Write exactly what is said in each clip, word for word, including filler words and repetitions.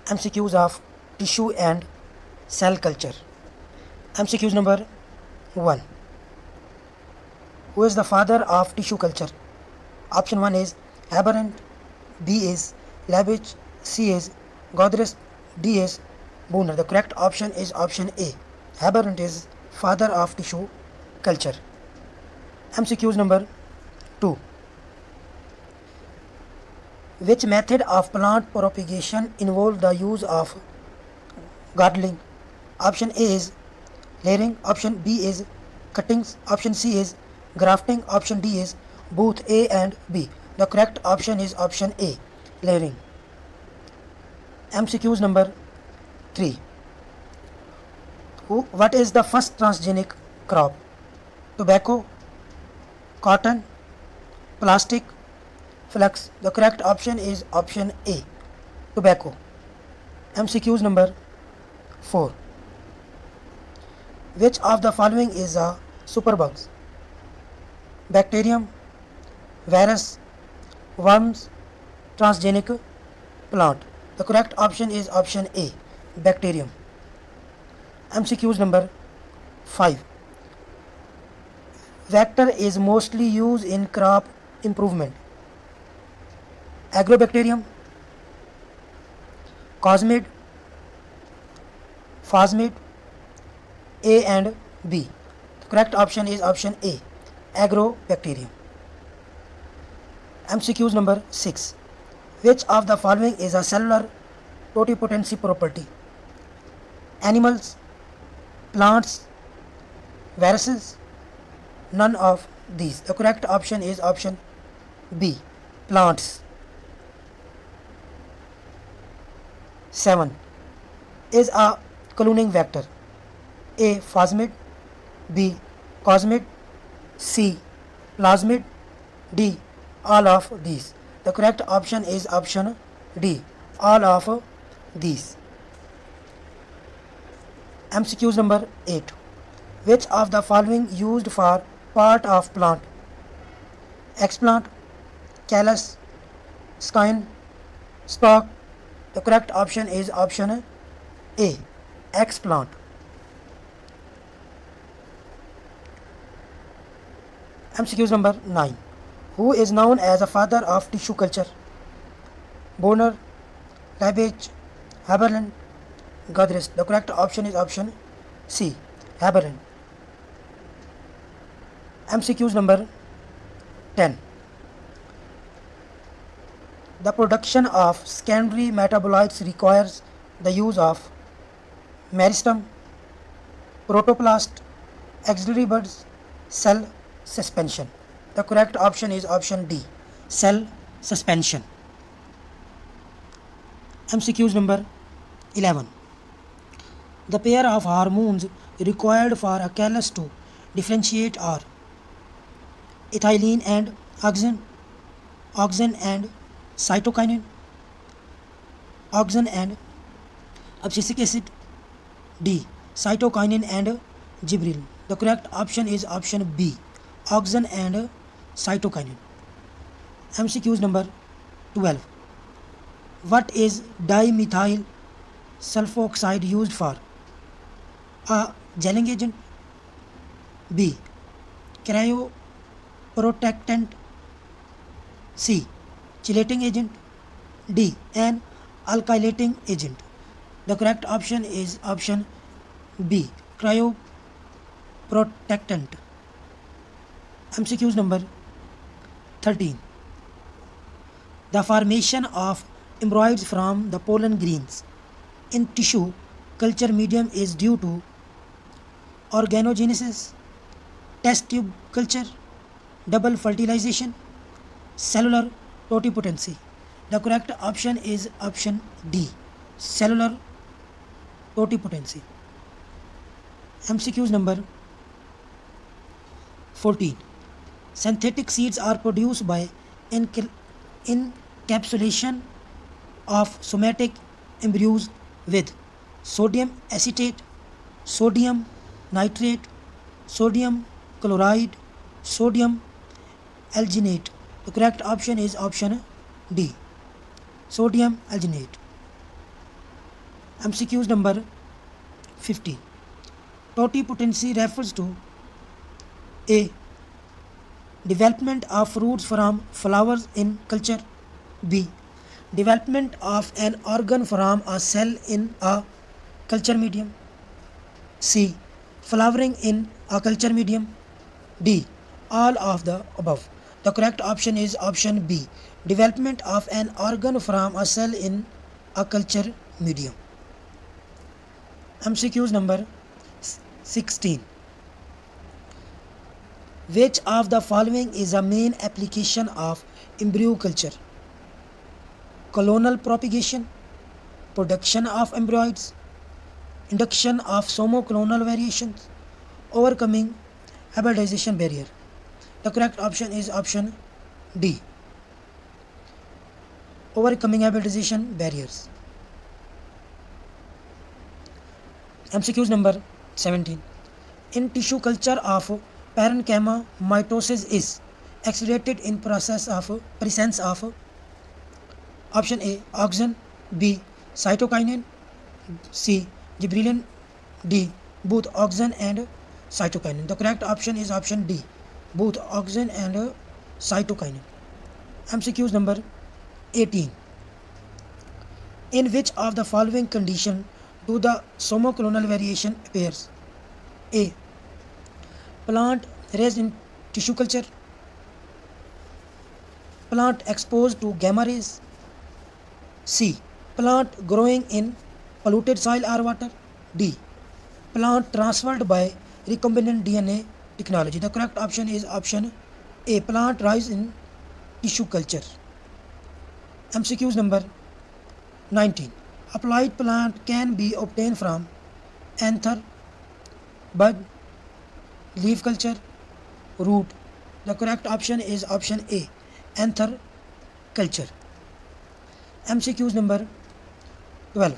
M C Qs of tissue and cell culture. M C Qs number one. Who is the father of tissue culture? Option one is Haberand, B is Labbage, C is Godres, D is Booner. The correct option is option A. Haberand is father of tissue culture. M C Qs number two. Which method of plant propagation involves the use of gardening? Option A is layering, option B is cuttings, option C is grafting, option D is both A and B. The correct option is option A, layering. M C Qs number three. Who, what is the first transgenic crop? Tobacco, cotton, plastic, flax. The correct option is option A, tobacco. M C Qs number four. Which of the following is a superbugs? Bacterium, virus, worms, transgenic plant. The correct option is option A, bacterium. M C Qs number five. Vector is mostly used in crop improvement. Agrobacterium, Cosmid, Phosmid, A and B. The correct option is option A, Agrobacterium. M C Qs number six. Which of the following is a cellular totipotency property? Animals, plants, viruses, none of these. The correct option is option B, plants. seven. Is a cloning vector? A, Phosmid, B, Cosmid, C, Plasmid, D, all of these. The correct option is option D, all of these. M C Qs number eight. Which of the following used for part of plant? Explant, callus, skin, stalk. The correct option is option A, explant. M C Qs number nine. Who is known as a father of tissue culture? Bonner, Labbage, Haberland, Godres. The correct option is option C, Haberland. M C Qs number ten. The production of secondary metabolites requires the use of meristem, protoplast, auxiliary buds, cell suspension. The correct option is option D, cell suspension. M C Qs number eleven. The pair of hormones required for a callus to differentiate are ethylene and auxin, auxin and cytokinin, auxin and abscisic acid, D, cytokinin and gibberellin. The correct option is option B, auxin and cytokinin. M C Qs number twelve. What is dimethyl sulfoxide used for? A, gelling agent, B, cryoprotectant, C, chelating agent, D, an alkylating agent. The correct option is option B, cryoprotectant. M C Qs number thirteen. The formation of embryos from the pollen grains in tissue culture medium is due to organogenesis, test tube culture, double fertilization, cellular totipotency. The correct option is option D, cellular totipotency. M C Qs number fourteen. Synthetic seeds are produced by encapsulation of somatic embryos with sodium acetate, sodium nitrate, sodium chloride, sodium alginate. The correct option is option D, sodium alginate. M C Qs number fifteen. Totipotency refers to A. Development of roots from flowers in culture. B. Development of an organ from a cell in a culture medium. C. Flowering in a culture medium. D. All of the above. The correct option is option B. Development of an organ from a cell in a culture medium. M C Qs number sixteen. Which of the following is a main application of embryo culture? Colonial propagation, production of embryos, induction of somoclonal variations, overcoming hybridization barrier. The correct option is option D. Overcoming hybridization barriers. M C Qs number seventeen. In tissue culture of parenchyma, mitosis is accelerated in process of presence of option A. Auxin, B. Cytokinin, C. Gibberellin, D. Both auxin and cytokinin. The correct option is option D. Both auxin and cytokinin. M C Qs number eighteen. In which of the following condition do the somoclonal variation appears? A. Plant raised in tissue culture. Plant exposed to gamma rays. C. Plant growing in polluted soil or water. D. Plant transferred by recombinant D N A technology. The correct option is option A. Plant rise in tissue culture. M C Qs number nineteen. Applied plant can be obtained from anther, bud, leaf culture, root. The correct option is option A. Anther culture. M C Qs number twelve.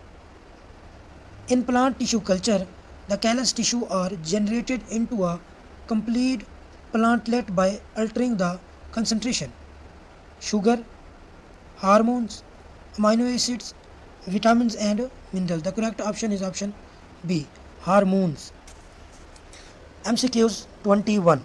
In plant tissue culture, the callus tissue are generated into a complete plantlet by altering the concentration, sugar, hormones, amino acids, vitamins and minerals. The correct option is option B. Hormones. M C Qs twenty-one.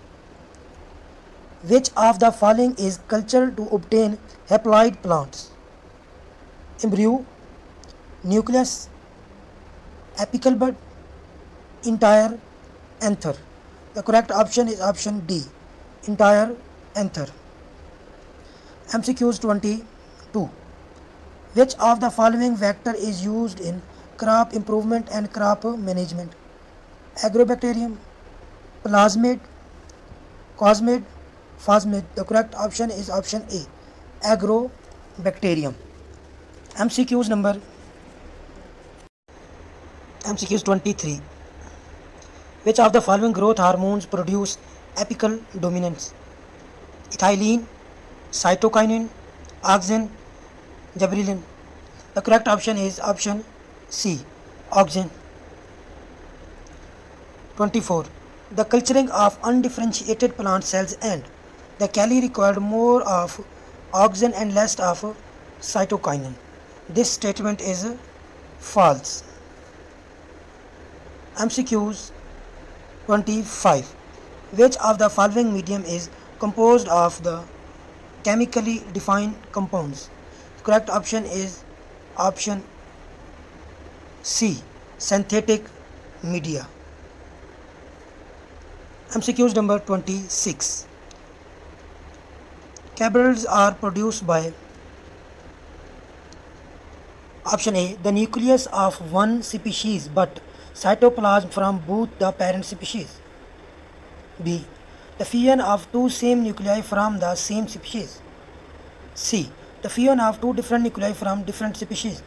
Which of the following is cultured to obtain haploid plants? Embryo, nucleus, apical bud, entire anther. The correct option is option D. Entire anther. M C Qs twenty-two. Which of the following vector is used in crop improvement and crop management? Agrobacterium, plasmid, cosmid, phosmid. The correct option is option A. Agrobacterium. M C Qs number M C Qs twenty-three. Which of the following growth hormones produce apical dominance? Ethylene, cytokinin, auxin, gibberellin. The correct option is option C. Auxin. twenty-four. The culturing of undifferentiated plant cells and the cali required more of auxin and less of cytokinin. This statement is false. M C Qs twenty-five. Which of the following medium is composed of the chemically defined compounds? Correct option is option C. Synthetic media. M C Qs number twenty-six. Cabrels are produced by option A. The nucleus of one species but cytoplasm from both the parent species. B. The fusion of two same nuclei from the same species. C. The fusion of two different nuclei from different species.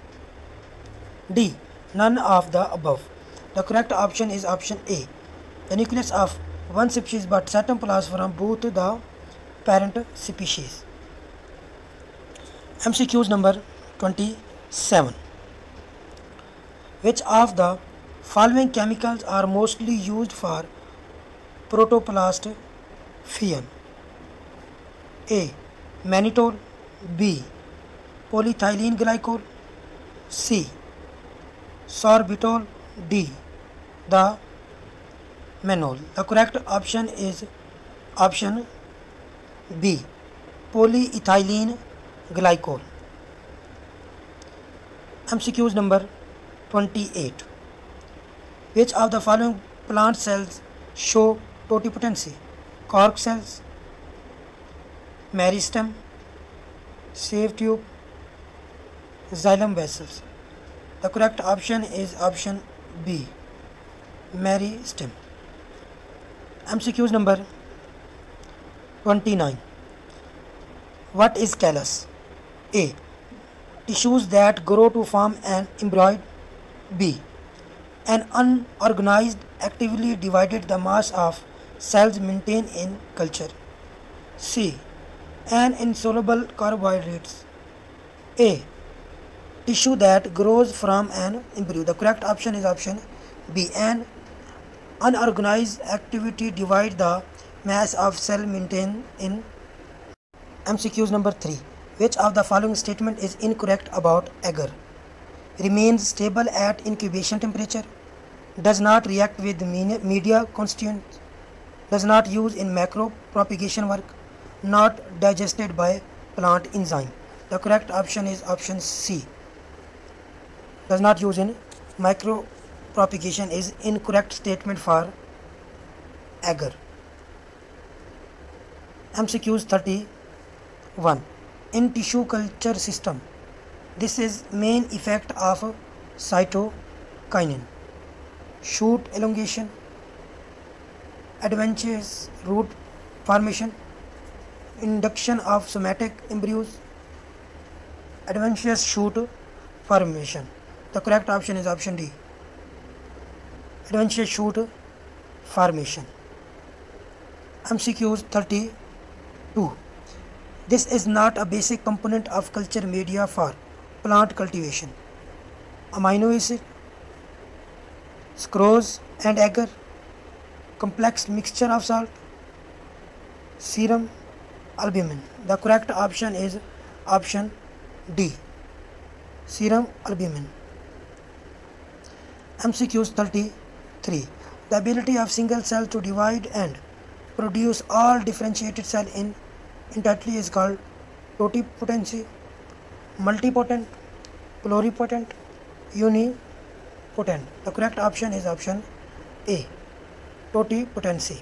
D. None of the above. The correct option is option A. The nucleus of one species but cytoplasm from both the parent species. M C Qs number twenty-seven. Which of the following chemicals are mostly used for protoplast fusion? A. Mannitol. B. Polyethylene glycol. C. sorbitol. D. The manol. The correct option is option B. Polyethylene glycol. M C Qs number twenty-eight. Which of the following plant cells show totipotency? Cork cells, meristem, sieve tube, xylem vessels. The correct option is option B. Meristem. M C Qs number twenty-nine. What is callus? A. Tissues that grow to form an embryo. B. An unorganized, actively divided the mass of cells maintained in culture. C. An insoluble carbohydrates. A. Tissue that grows from an embryo. The correct option is option B. An unorganized activity divide the mass of cell maintained in. M C Qs number three. Which of the following statement is incorrect about agar? Remains stable at incubation temperature, does not react with media constituents, does not use in macro propagation work, not digested by plant enzyme. The correct option is option C. Does not use in micro propagation is incorrect statement for agar. M C Qs thirty-one. In tissue culture system, this is main effect of cytokinin: shoot elongation, adventitious root formation, induction of somatic embryos, adventitious shoot formation. The correct option is option D. Adventitious shoot formation. M C Qs thirty-two. This is not a basic component of culture media for plant cultivation. Amino acid, sucrose and agar, complex mixture of salt, serum albumin. The correct option is option D. Serum albumin. M C Qs thirty-three. The ability of single cell to divide and produce all differentiated cell in entirely is called totipotency, multipotent, pluripotent, unipotent. The correct option is option A. Totipotency.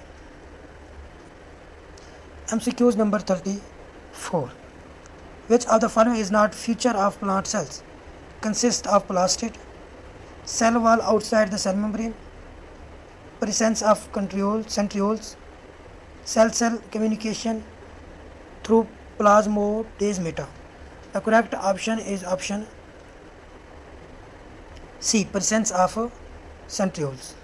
M C Qs number thirty-four. Which of the following is not feature of plant cells? Consists of plastid, cell wall outside the cell membrane, presence of control centrioles, cell-cell communication through plasmodesmata. The correct option is option C. Presence of centrioles.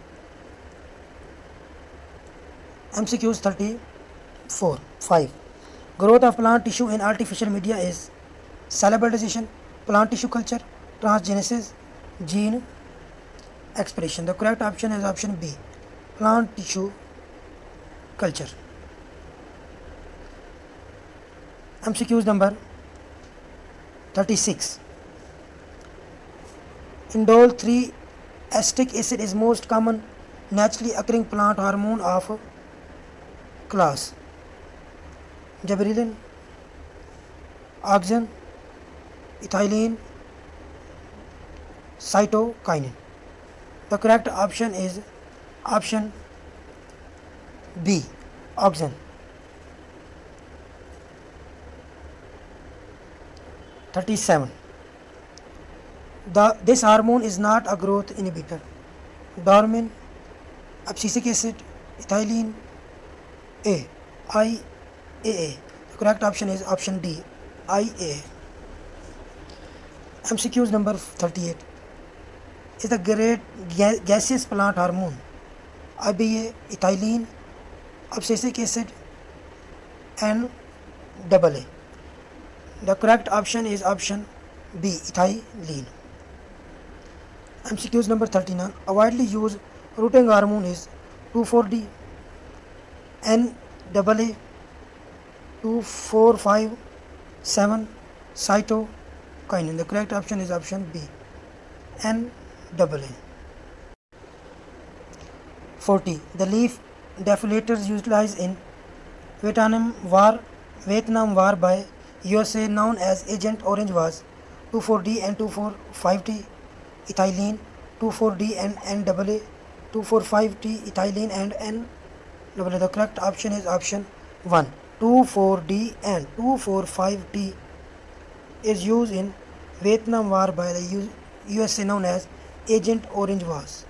M C Qs thirty-four. five. Growth of plant tissue in artificial media is cell hybridization, plant tissue culture, transgenesis, gene expression. The correct option is option B. Plant tissue culture. M C Qs number thirty-six. Indole three acetic acid is most common naturally occurring plant hormone of class gibberellin, auxin, ethylene, cytokinin. The correct option is option B. Auxin. thirty-seven. The, this hormone is not a growth inhibitor. Dormin, abscisic acid, ethylene, A. I A A. The correct option is option D. I A A. M C Qs number thirty-eight. Is the great ga gaseous plant hormone I B A, ethylene, abscisic acid, and double A. The correct option is option B. Ethylene. M C Qs number thirty-nine. A widely used rooting hormone is two four D, N double A, two four five seven cytokinin. The correct option is option B. N double A. forty. The leaf deflators utilized in Vietnam War Vietnam War by U S A known as Agent Orange was twenty-four D and two forty-five T ethylene, twenty-four D and N double A, two forty-five T ethylene and N double A. The correct option is option one. twenty-four D and two forty-five T is used in Vietnam War by the U S A known as Agent Orange was.